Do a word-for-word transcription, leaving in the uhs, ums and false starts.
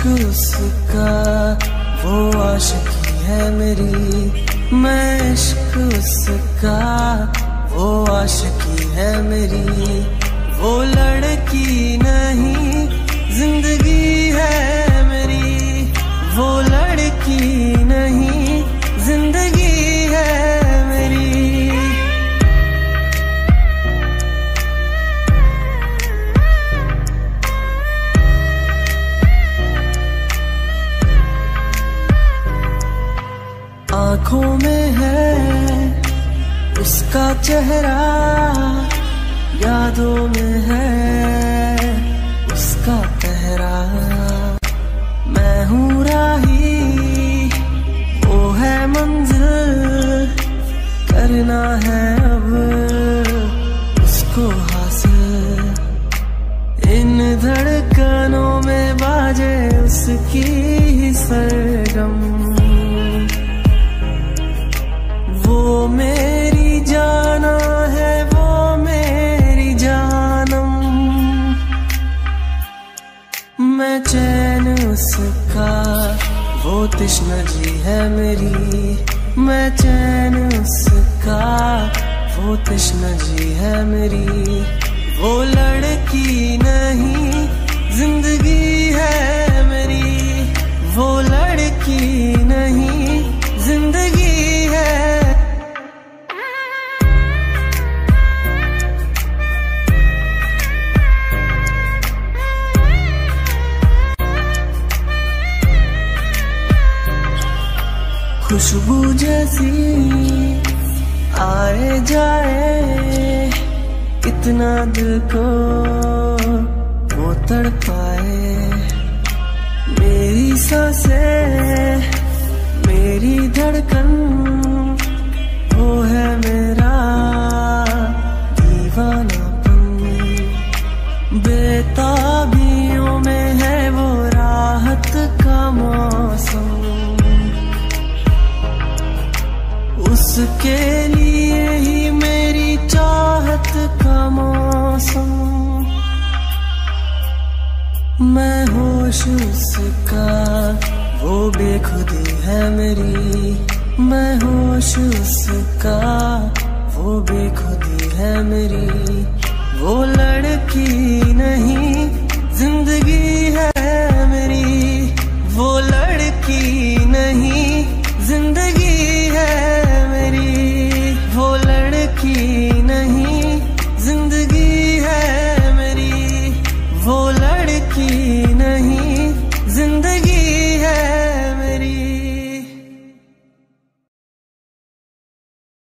उसका, वो आशिकी है मेरी। मैं इश्क उसका, वो आशिकी है मेरी। वो लड़की नहीं जिंदगी है मेरी। वो लड़की नहीं जिंदगी है मेरी। आँखों में है उसका चेहरा, यादों में है उसका पहरा। मैं हूँ राही, वो है मंजिल, करना है अब उसको हासिल। इन धड़कनों में बाजे उसकी ही सरगम। वो मेरी जाना है, वो मेरी जानम। मैं चैन उसका, वो तृष्णा जी है मेरी। मैं चैन उसका, वो तृष्णा जी है मेरी। वो लड़की नहीं जिंदगी है मेरी। वो लड़की नहीं जिंदगी है। खुशबू जैसी आए जाए, कितना दिल को वो तड़पाए। मेरी सांसें, मेरी धड़कन, वो है मेरा दीवानापन। बेताबियों में है वो राहत का मौसम। उसके लिए ही मेरी चाहत का मौसम। मैं होश उसका, वो बेखुदी है मेरी। मैं होश उसका, वो बेखुदी है मेरी। वो लड़की नहीं